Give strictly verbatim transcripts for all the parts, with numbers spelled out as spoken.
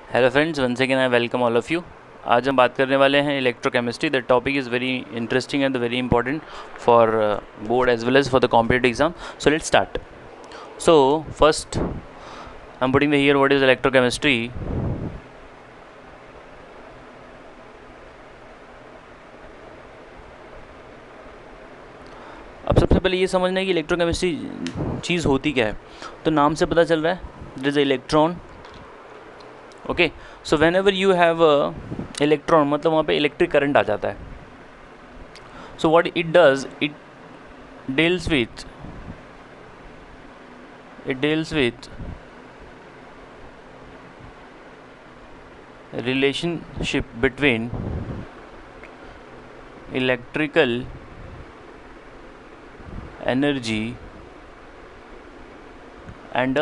Hello friends, once again I welcome all of you. आज हम बात करने वाले हैं electrochemistry. The topic is very interesting and very important for board as well as for the competitive exam. So let's start. So first I am putting the here what is electrochemistry. अब सबसे पहले ये समझना है कि electrochemistry चीज़ होती क्या है. तो नाम से पता चल रहा है, there is a electron. Okay, so whenever you have electron मतलब वहाँ पे इलेक्ट्रिक करंट आ जाता है. So what it does, it deals with it deals with relationship between electrical energy and a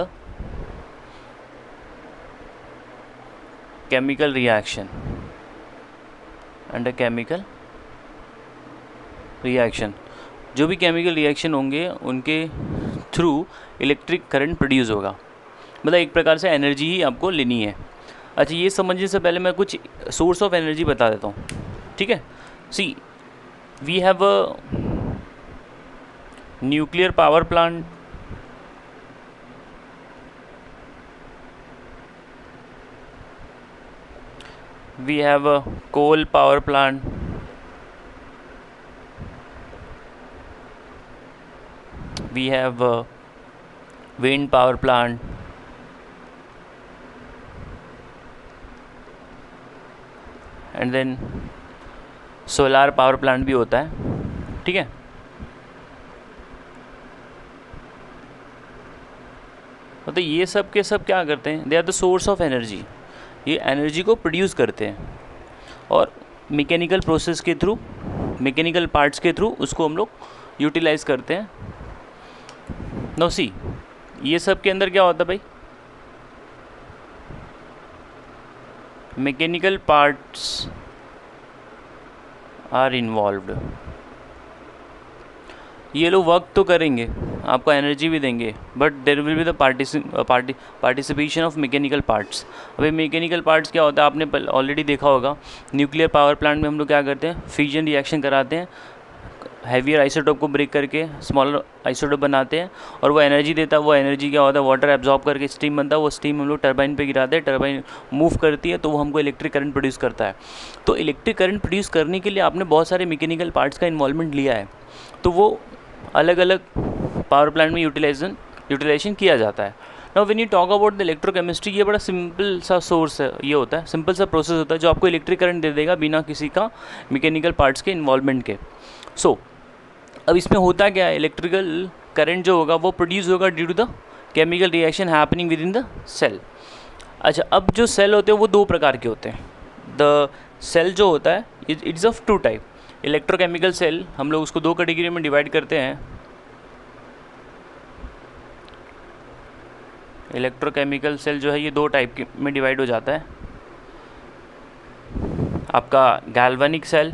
chemical reaction and a chemical reaction. जो भी chemical reaction होंगे उनके थ्रू इलेक्ट्रिक करंट प्रोड्यूस होगा. मतलब एक प्रकार से एनर्जी ही आपको लेनी है. अच्छा, ये समझने से पहले मैं कुछ सोर्स ऑफ एनर्जी बता देता हूँ. ठीक है, see we have a nuclear power plant, we have a coal power plant, we have a wind power plant, and then solar power plant भी होता है. ठीक है, मतलब ये सब के सब क्या करते हैं, they are the source of energy. ये एनर्जी को प्रोड्यूस करते हैं और मैकेनिकल प्रोसेस के थ्रू, मैकेनिकल पार्ट्स के थ्रू उसको हम लोग यूटिलाइज करते हैं. नो सी, ये सब के अंदर क्या होता है भाई, मैकेनिकल पार्ट्स आर इन्वॉल्व्ड. ये लोग वर्क तो करेंगे, आपको एनर्जी भी देंगे, but there will be the participation of mechanical parts. अभी मैकेनिकल पार्ट्स क्या होता है, आपने ऑलरेडी देखा होगा. न्यूक्लियर पावर प्लांट में हम लोग क्या करते हैं, फ्यूजन रिएक्शन कराते हैं, हैवियर आइसोटोप को ब्रेक करके स्मॉलर आइसोटोप बनाते हैं और वो एनर्जी देता है. वो एनर्जी क्या होता है, वाटर एब्जॉर्ब करके स्टीम बनता है. वो स्टीम हम लोग टरबाइन पे गिराते हैं, टरबाइन मूव करती है तो वो हमको इलेक्ट्रिक करंट प्रोड्यूस करता है. तो इलेक्ट्रिक करंट प्रोड्यूस करने के लिए आपने बहुत सारे मैकेनिकल पार्ट्स का इन्वॉल्वमेंट लिया है, तो वो अलग अलग पावर प्लांट में यूटिलाइजेशन यूटिलाइजेशन किया जाता है. Now when you talk about the electrochemistry, ये बड़ा सिंपल सा सोर्स है, ये होता है सिंपल सा प्रोसेस होता है जो आपको इलेक्ट्रिक करंट दे देगा बिना किसी का मैकेनिकल पार्ट्स के इन्वॉल्वमेंट के. सो so, अब इसमें होता क्या है, इलेक्ट्रिकल करंट जो होगा वो प्रोड्यूस होगा due to the chemical reaction happening within the cell. अच्छा, अब जो सेल होते हैं वो दो प्रकार के होते हैं. द सेल जो होता है it is of two type. Electrochemical cell हम लोग उसको दो कैटेगरी में डिवाइड करते हैं. इलेक्ट्रोकेमिकल सेल जो है ये दो टाइप के में डिवाइड हो जाता है. आपका गैल्वेनिक सेल,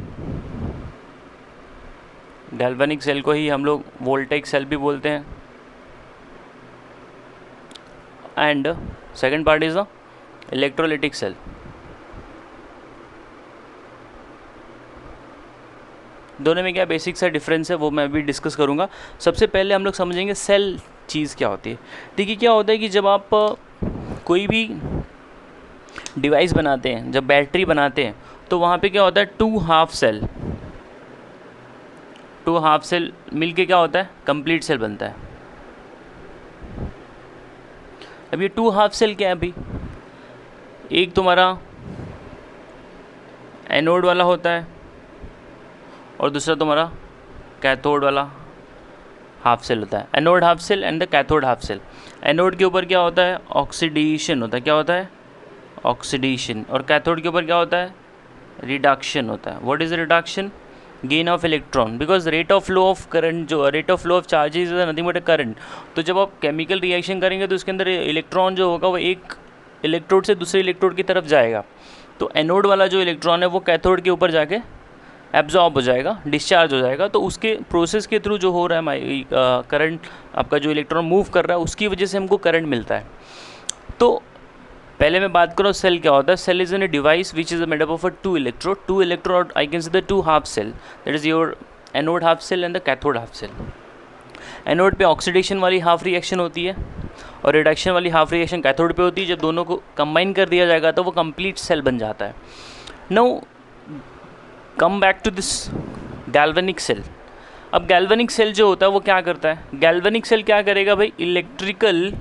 गैल्वेनिक सेल को ही हम लोग वोल्टेइक सेल भी बोलते हैं. And second part is the electrolytic cell. दोनों में क्या बेसिक सा डिफरेंस है वो मैं अभी डिस्कस करूंगा. सबसे पहले हम लोग समझेंगे सेल चीज़ क्या होती है. देखिए क्या होता है कि जब आप कोई भी डिवाइस बनाते हैं, जब बैटरी बनाते हैं, तो वहाँ पे क्या होता है, two half cell two half cell मिलके क्या होता है, कंप्लीट सेल बनता है. अब ये टू हाफ सेल क्या है अभी, एक तुम्हारा एनोड वाला होता है और दूसरा तुम्हारा कैथोड वाला हाफ सेल होता है. Anode half cell and the cathode half cell. Anode के ऊपर क्या होता है, ऑक्सीडेशन होता है. क्या होता है, ऑक्सीडेशन. और कैथोड के ऊपर क्या होता है, रिडक्शन होता है. What is reduction, gain of electron, because rate of flow of current जो rate of flow of charges is nothing but a current. तो जब आप केमिकल रिएक्शन करेंगे तो उसके अंदर इलेक्ट्रॉन जो होगा वो एक इलेक्ट्रोड से दूसरे इलेक्ट्रोड की तरफ जाएगा. तो एनोड वाला जो इलेक्ट्रॉन है वो कैथोड के ऊपर जाके एब्जॉर्ब हो जाएगा, डिस्चार्ज हो जाएगा. तो उसके प्रोसेस के थ्रू जो हो रहा है करंट, आपका जो इलेक्ट्रॉन मूव कर रहा है उसकी वजह से हमको करंट मिलता है. तो पहले मैं बात करूँ सेल क्या होता है. Cell is an a device which is made up of a two electrode two electrode I can say the two half cell, that is your anode half cell and the cathode half cell. Anode पे oxidation वाली half reaction होती है और reduction वाली half reaction cathode पे होती है. जब दोनों को कंबाइन कर दिया जाएगा तो वो कंप्लीट सेल बन जाता है. Now come back to this galvanic cell. अब गैल्वेनिक सेल जो होता है वो क्या करता है. गैल्वेनिक सेल क्या करेगा भाई, इलेक्ट्रिकल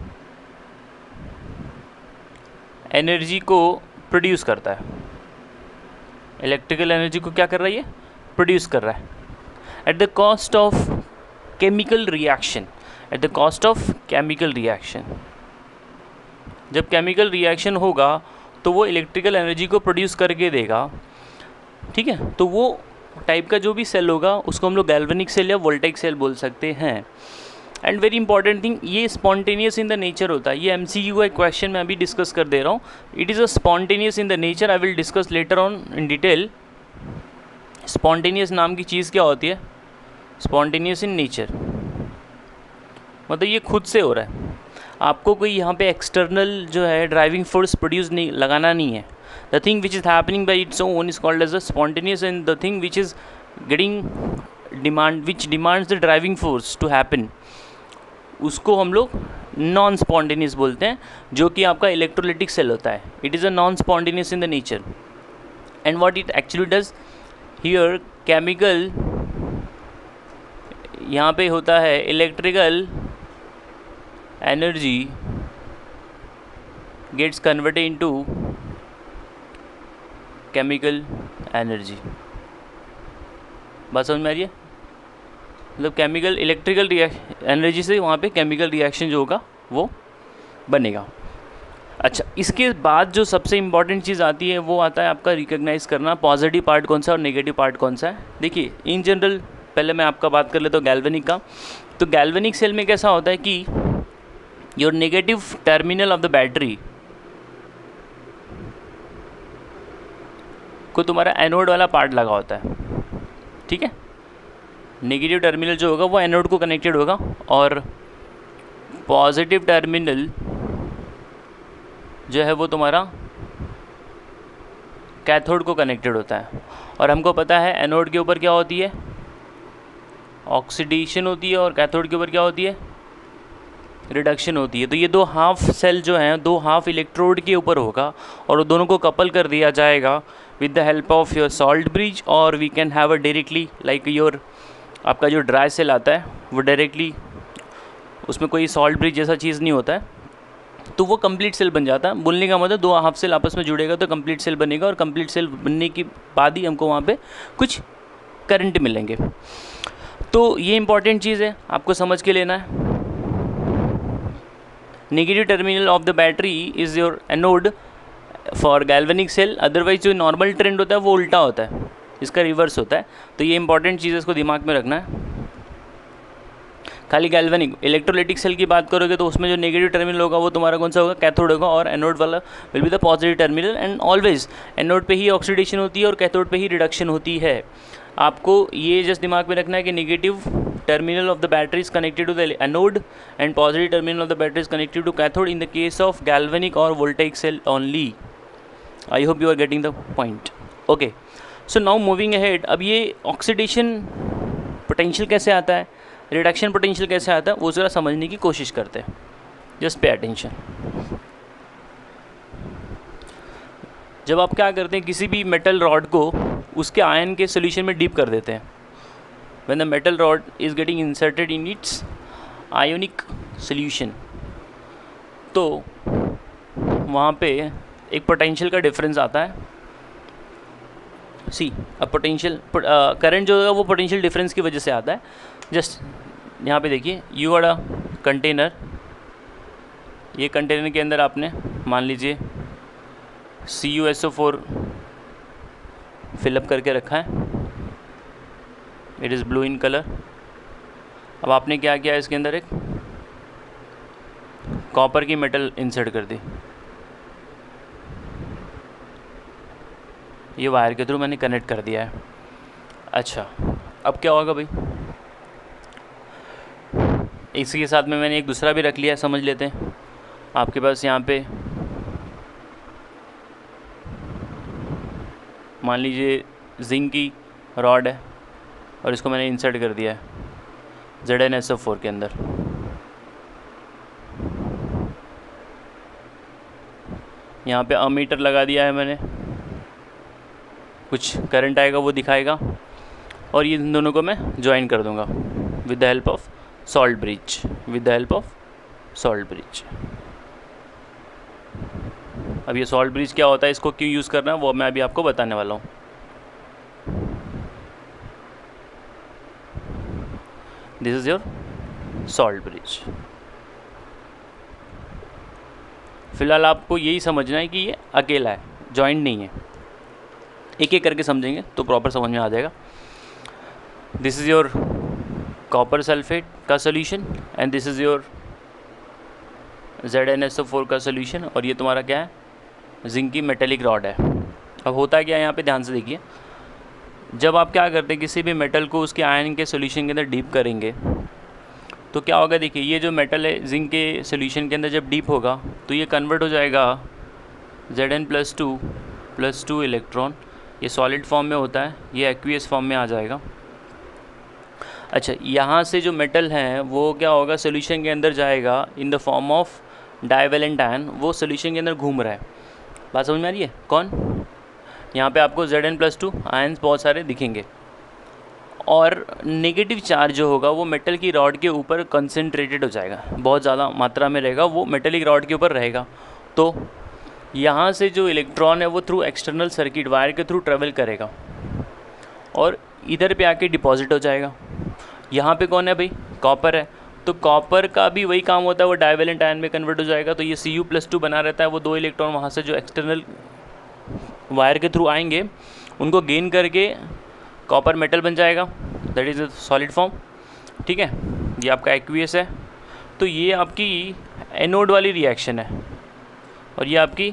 एनर्जी को प्रोड्यूस करता है. इलेक्ट्रिकल एनर्जी को क्या कर रहा है, ये प्रोड्यूस कर रहा है at the cost of chemical reaction. At the cost of chemical reaction. जब केमिकल रिएक्शन होगा तो वो इलेक्ट्रिकल एनर्जी को प्रोड्यूस करके देगा. ठीक है, तो वो टाइप का जो भी सेल होगा उसको हम लोग गैल्वेनिक सेल या वोल्टेइक सेल बोल सकते हैं. एंड वेरी इंपॉर्टेंट थिंग, ये स्पॉन्टेनियस इन द नेचर होता है. ये एमसीक्यू का एक क्वेश्चन मैं अभी डिस्कस कर दे रहा हूँ. It is a spontaneous in the nature. I will discuss later on in detail. Spontaneous नाम की चीज़ क्या होती है, स्पॉन्टेनियस इन नेचर मतलब ये खुद से हो रहा है. आपको कोई यहाँ पे एक्सटर्नल जो है ड्राइविंग फोर्स प्रोड्यूस नहीं लगाना नहीं है. The thing which is happening by its own is called as a spontaneous, and the thing which is getting demand which demands the driving force to happen उसको हम लोग non spontaneous बोलते हैं, जो कि आपका इलेक्ट्रोलिटिक सेल होता है. It is a non spontaneous in the nature. And what it actually does here, chemical यहाँ पे होता है electrical energy gets converted into chemical energy. बात समझ में आ रही है, मतलब केमिकल इलेक्ट्रिकल एनर्जी से वहाँ पे केमिकल रिएक्शन जो होगा वो बनेगा. अच्छा, इसके बाद जो सबसे इम्पॉर्टेंट चीज़ आती है वो आता है आपका रिकॉग्नाइज करना पॉजिटिव पार्ट कौन सा और नेगेटिव पार्ट कौन सा है. देखिए इन जनरल पहले मैं आपका बात कर लेता हूँ गैल्वेनिक का. तो गैल्वेनिक सेल में कैसा होता है कि your negative terminal of the battery को तुम्हारा एनोड वाला पार्ट लगा होता है. ठीक है, नेगेटिव टर्मिनल जो होगा वो एनोड को कनेक्टेड होगा और पॉजिटिव टर्मिनल जो है वो तुम्हारा कैथोड को कनेक्टेड होता है. और हमको पता है एनोड के ऊपर क्या होती है, ऑक्सीडेशन होती है, और कैथोड के ऊपर क्या होती है, रिडक्शन होती है. तो ये दो हाफ सेल जो हैं दो हाफ इलेक्ट्रोड के ऊपर होगा और दोनों को कपल कर दिया जाएगा with the help of your salt bridge, और we can have a directly like your आपका जो ड्राई सेल आता है वो डायरेक्टली उसमें कोई सॉल्ट ब्रिज जैसा चीज़ नहीं होता है, तो वो कंप्लीट सेल बन जाता है. बोलने का मतलब दो हाफ सेल आपस में जुड़ेगा तो कंप्लीट सेल बनेगा, और कंप्लीट सेल बनने के बाद ही हमको वहाँ पे कुछ करंट मिलेंगे. तो ये इंपॉर्टेंट चीज़ है, आपको समझ के लेना है. Negative terminal of the battery is your anode for galvanic cell. Otherwise जो नॉर्मल ट्रेंड होता है वो उल्टा होता है, इसका रिवर्स होता है. तो ये इंपॉर्टेंट चीज़ है, इसको दिमाग में रखना है. खाली गैल्वेनिक इलेक्ट्रोलिटिक सेल की बात करोगे तो उसमें जो नेगेटिव टर्मिनल होगा वो तुम्हारा कौन सा होगा, कैथोड होगा, और एनोड वाला will be the positive terminal. And always anode पे ही ऑक्सीडेशन होती है और कैथोड पे ही रिडक्शन होती है. आपको ये जस्ट दिमाग में रखना है कि negative terminal of the battery is connected to the anode and positive terminal of the battery is connected to cathode in the case of galvanic और voltaic cell only. I hope you are getting the point. Okay, so now moving ahead. अब ये oxidation potential कैसे आता है, reduction potential कैसे आता है, वो ज़रा समझने की कोशिश करते हैं. Just pay attention. जब आप क्या करते हैं, किसी भी मेटल रॉड को उसके आयन के सोल्यूशन में डीप कर देते हैं. When the metal rod is getting inserted in its ionic solution, तो वहाँ पे एक पोटेंशियल का डिफरेंस आता है. सी अब पोटेंशियल करंट जो होगा वो पोटेंशियल डिफरेंस की वजह से आता है. जस्ट यहाँ पे देखिए, यू आर अ कंटेनर. ये कंटेनर के अंदर आपने मान लीजिए C U S O four fill up करके रखा है. It is blue in colour. अब आपने क्या किया, इसके अंदर एक कॉपर की मेटल इंसर्ट कर दी. ये वायर के थ्रू मैंने कनेक्ट कर दिया है. अच्छा, अब क्या होगा भाई, इसी के साथ में मैंने एक दूसरा भी रख लिया है, समझ लेते हैं. आपके पास यहाँ पे मान लीजिए जिंक की रॉड है और इसको मैंने इंसर्ट कर दिया है Z N S O four के अंदर। यहाँ पे अमीटर लगा दिया है मैंने, कुछ करंट आएगा वो दिखाएगा, और ये इन दोनों को मैं ज्वाइन कर दूंगा with the help of salt bridge, with the help of salt bridge. अब ये सॉल्ट ब्रिज क्या होता है, इसको क्यों यूज़ करना है, वो मैं अभी आपको बताने वाला हूँ। This is your salt bridge. फिलहाल आपको यही समझना है कि ये अकेला है, जॉइंट नहीं है। एक एक करके समझेंगे तो प्रॉपर समझ में आ जाएगा। This is your copper sulphate का solution and this is your Z N S O four का सोल्यूशन, और ये तुम्हारा क्या है, जिंक की मेटेलिक रॉड है। अब होता है क्या, यहाँ पे ध्यान से देखिए, जब आप क्या करते हैं किसी भी मेटल को उसके आयन के सोल्यूशन के अंदर डीप करेंगे तो क्या होगा, देखिए ये जो मेटल है जिंक के सोल्यूशन के अंदर जब डीप होगा तो ये कन्वर्ट हो जाएगा Z N plus two plus two electron, ये सॉलिड फॉर्म में होता है, ये एक्वियस फॉर्म में आ जाएगा। अच्छा, यहाँ से जो मेटल है वो क्या होगा, सोल्यूशन के अंदर जाएगा in the form of divalent ion, वो सोल्यूशन के अंदर घूम रहा है। बात समझ में आ रही है? कौन, यहाँ पे आपको Z N plus two ions बहुत सारे दिखेंगे, और नेगेटिव चार्ज जो होगा वो मेटल की रॉड के ऊपर कंसंट्रेटेड हो जाएगा, बहुत ज़्यादा मात्रा में रहेगा, वो मेटेलिक रॉड के ऊपर रहेगा। तो यहाँ से जो इलेक्ट्रॉन है वो थ्रू एक्सटर्नल सर्किट वायर के थ्रू ट्रेवल करेगा और इधर पे आके डिपॉजिट हो जाएगा। यहाँ पे कौन है भाई, कॉपर है, तो कॉपर का भी वही काम होता है, वो डाइवेलेंट आयन में कन्वर्ट हो जाएगा। तो ये सी यू प्लस टू बना रहता है, वो दो इलेक्ट्रॉन वहाँ से जो एक्सटर्नल वायर के थ्रू आएंगे उनको गेन करके कॉपर मेटल बन जाएगा, दैट इज़ सॉलिड फॉर्म। ठीक है, ये आपका एक्वियस है। तो ये आपकी एनोड वाली रिएक्शन है और ये आपकी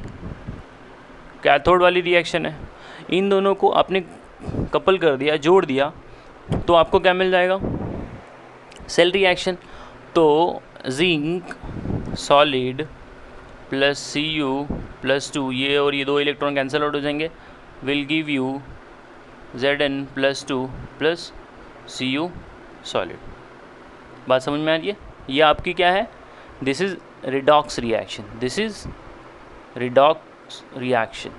कैथोड वाली रिएक्शन है। इन दोनों को आपने कपल कर दिया, जोड़ दिया, तो आपको क्या मिल जाएगा, सेल रिएक्शन। तो zinc solid plus C U plus two, ये और ये दो इलेक्ट्रॉन कैंसिल आउट हो जाएंगे, will give you Z N plus two plus C U solid. बात समझ में आ रही है? ये आपकी क्या है, this is redox reaction, this is redox reaction,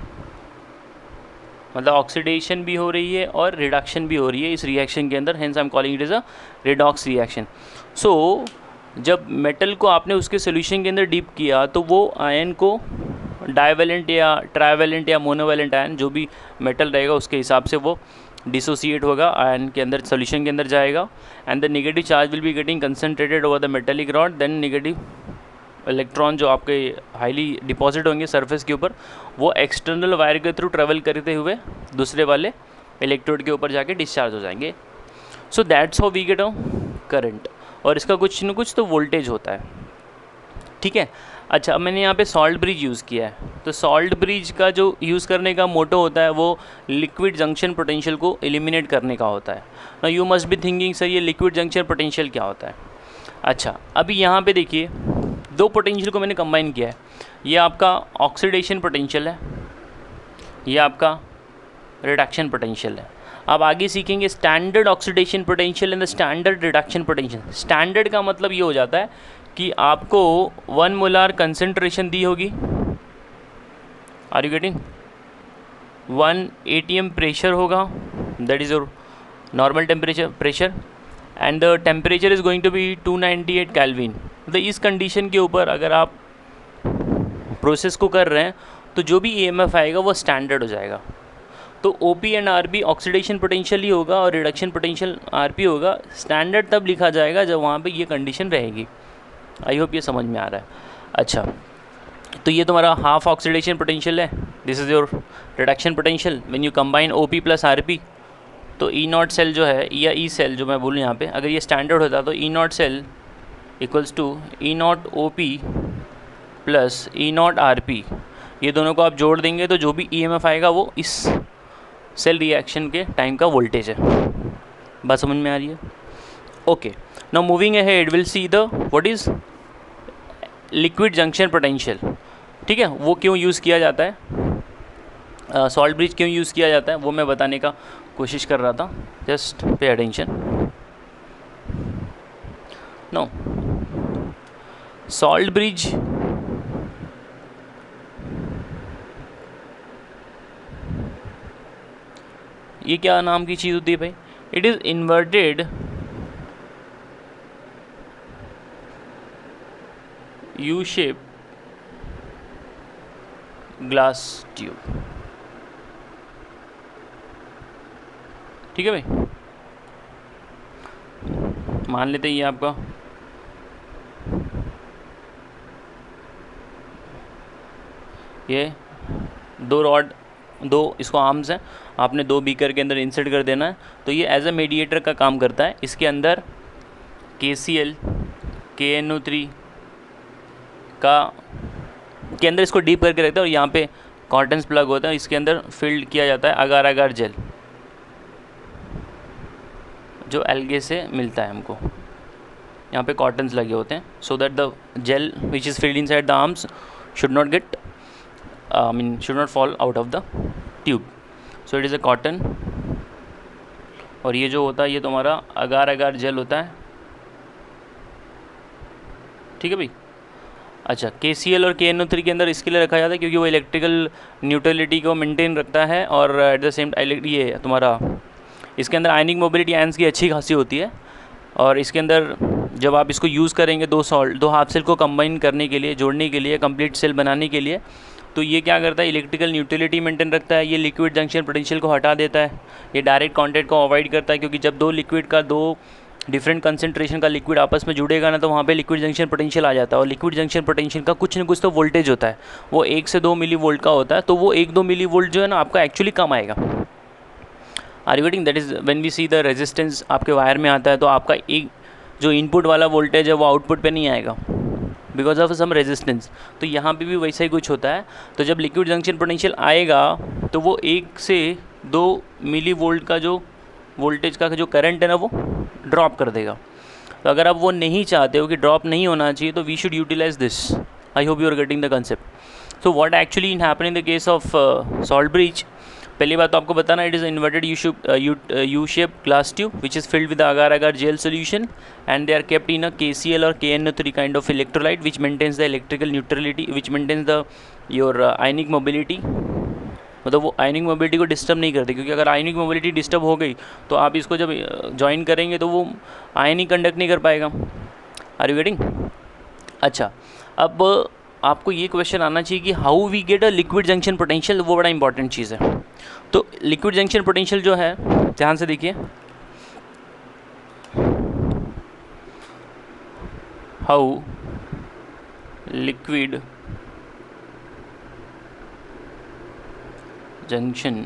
मतलब ऑक्सीडेशन भी हो रही है और रिडक्शन भी हो रही है इस रिएक्शन के अंदर, hence I am calling it is a redox reaction. So जब मेटल को आपने उसके सोल्यूशन के अंदर डीप किया तो वो आयन को डाइवेलेंट या ट्राइवेलेंट या मोनोवेलेंट आयन, जो भी मेटल रहेगा उसके हिसाब से वो डिसोसिएट होगा, आयन के अंदर सोल्यूशन के अंदर जाएगा, and the negative charge will be getting concentrated over the metallic rod, then negative electron जो आपके हाईली डिपॉजिट होंगे सरफेस के ऊपर वो एक्सटर्नल वायर के थ्रू ट्रेवल करते हुए दूसरे वाले इलेक्ट्रोड के ऊपर जाके डिस्चार्ज हो जाएंगे। So that's how we get a current, और इसका कुछ न कुछ तो वोल्टेज होता है। ठीक है, अच्छा, अब मैंने यहाँ पे सॉल्ट ब्रिज यूज़ किया है, तो सॉल्ट ब्रिज का जो यूज़ करने का मोटो होता है वो लिक्विड जंक्शन पोटेंशियल को एलिमिनेट करने का होता है। ना you must be thinking sir ये लिक्विड जंक्शन पोटेंशियल क्या होता है। अच्छा, अभी यहाँ पे देखिए दो पोटेंशियल को मैंने कंबाइन किया है, ये आपका ऑक्सीडेशन पोटेंशियल है, ये आपका रिडक्शन पोटेंशियल है। अब आगे सीखेंगे standard oxidation potential and the standard reduction potential. Standard का मतलब ये हो जाता है कि आपको वन मोलार कंसेंट्रेशन दी होगी, are you getting, one ATM pressure होगा, that is your normal temperature pressure, and the temperature is going to be two ninety eight kelvin. तो इस कंडीशन के ऊपर अगर आप प्रोसेस को कर रहे हैं तो जो भी ईएमएफ आएगा वो स्टैंडर्ड हो जाएगा। तो OP and RP oxidation potential ही होगा और रिडक्शन पोटेंशियल आरपी होगा। स्टैंडर्ड तब लिखा जाएगा जब वहाँ पे ये कंडीशन रहेगी। आई होप ये समझ में आ रहा है। अच्छा, तो ये तुम्हारा हाफ ऑक्सीडेशन पोटेंशियल है, this is your reduction potential when you combine OP plus RP. तो ई नॉट सेल जो है या ई सेल जो मैं बोलूँ यहाँ पे, अगर ये स्टैंडर्ड होता तो E naught cell equals to E naught O P plus E naught R P, ये दोनों को आप जोड़ देंगे तो जो भी ई एम एफ आएगा वो इस सेल रिएक्शन के टाइम का वोल्टेज है। बात समझ में आ रही है? Okay, now moving ahead will see the what is liquid junction potential. ठीक है, वो क्यों यूज़ किया जाता है, सॉल्ट ब्रिज क्यों यूज़ किया जाता है वो मैं बताने का कोशिश कर रहा था, just pay attention. No, salt bridge ये क्या नाम की चीज़ होती है भाई? It is inverted U shape glass tube. ठीक है भाई, मान लेते हैं ये आपका ये दो रॉड, दो इसको आर्म्स हैं, आपने दो बीकर के अंदर इंसर्ट कर देना है। तो ये एज अ मीडिएटर का काम करता है। इसके अंदर के C L K N O three का के अंदर इसको डीप करके रखता है, और यहाँ पे कॉटन्स प्लग होता है, इसके अंदर फिल्ड किया जाता है अगार अगार जेल जो एल्गे से मिलता है हमको। यहाँ पे कॉटन्स लगे होते हैं so that the gel which is filled inside the arms should not get I mean should not fall out of the tube. So it is a cotton, और ये जो होता है ये तुम्हारा अगार अगार जेल होता है। ठीक है भाई। अच्छा, के सी एल और के एन ओ थ्री के अंदर इसके लिए रखा जाता है क्योंकि वो इलेक्ट्रिकल न्यूट्रलिटी को मेंटेन रखता है, और एट द सेम ये तुम्हारा इसके अंदर आयनिक मोबिलिटी आयंस की अच्छी खासी होती है। और इसके अंदर जब आप इसको यूज़ करेंगे दो सॉल्ट दो हाफ सेल को कंबाइन करने के लिए, जोड़ने के लिए, कंप्लीट सेल बनाने के लिए, तो ये क्या करता है, इलेक्ट्रिकल न्यूट्रलिटी मेंटेन रखता है। ये लिक्विड जंक्शन पोटेंशियल को हटा देता है, ये डायरेक्ट कॉन्टैक्ट को अवॉइड करता है, क्योंकि जब दो लिक्विड का दो डिफरेंट कंसंट्रेशन का लिक्विड आपस में जुड़ेगा ना, तो वहाँ पे लिक्विड जंक्शन पोटेंशियल आ जाता है। और लिक्विड जंक्शन पोटेंशियल का कुछ न कुछ तो वोल्टेज होता है, वो एक से दो मिली वोल्ट का होता है। तो वो एक दो मिली वोल्ट जो है ना आपका एक्चुअली कम आएगा। Are you getting? That is when we see the resistance आपके वायर में आता है, तो आपका एक जो इनपुट वाला वोल्टेज है वो आउटपुट पे नहीं आएगा बिकॉज ऑफ सम रेजिस्टेंस। तो यहाँ पे भी वैसा ही कुछ होता है। तो जब लिक्विड जंक्शन पोटेंशियल आएगा तो वो एक से दो मिली वोल्ट का जो वोल्टेज का जो करंट है ना वो ड्रॉप कर देगा। तो अगर आप वो नहीं चाहते हो कि ड्रॉप नहीं होना चाहिए, तो we should utilize this. I hope you are getting the concept. So what actually in happen in the case of salt bridge, पहली बात तो आपको बताना, it is inverted U shape U shape glass tube which is filled with agar agar gel solution, and they are kept in a K C L or K N O three kind of electrolyte which maintains the electrical neutrality, which maintains the your uh, ionic mobility। मतलब वो आयनिक mobility को disturb नहीं करते, क्योंकि अगर आयनिक mobility disturb हो गई तो आप इसको जब ज्वाइन करेंगे तो वो आयन ही कंडक्ट नहीं कर पाएगा। Are you getting? अच्छा, अब आपको ये क्वेश्चन आना चाहिए कि how we get a liquid junction potential, वो बड़ा इंपॉर्टेंट चीज़ है। तो लिक्विड जंक्शन पोटेंशियल जो है, ध्यान से देखिए, how liquid junction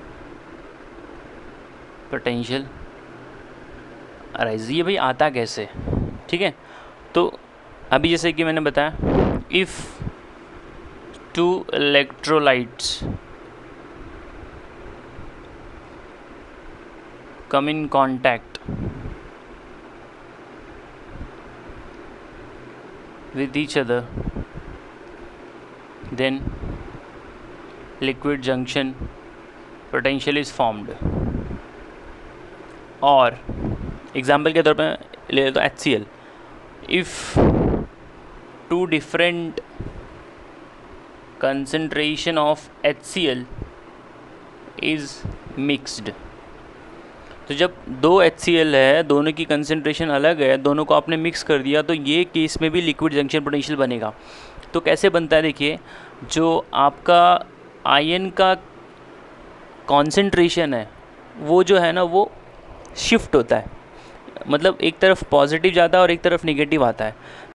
potential arise, ये भाई आता कैसे? ठीक है, तो अभी जैसे कि मैंने बताया, if two electrolytes come in contact with each other, then liquid junction potential is formed। और एग्जाम्पल के तौर पे ले लेते H C L. If two different concentration of H C L is mixed, तो जब दो एच सी एल है, दोनों की कंसंट्रेशन अलग है, दोनों को आपने मिक्स कर दिया, तो ये केस में भी लिक्विड जंक्शन पोटेंशियल बनेगा। तो कैसे बनता है? देखिए, जो आपका आयन का कंसंट्रेशन है वो जो है ना वो शिफ्ट होता है, मतलब एक तरफ पॉजिटिव जाता है और एक तरफ नेगेटिव आता है।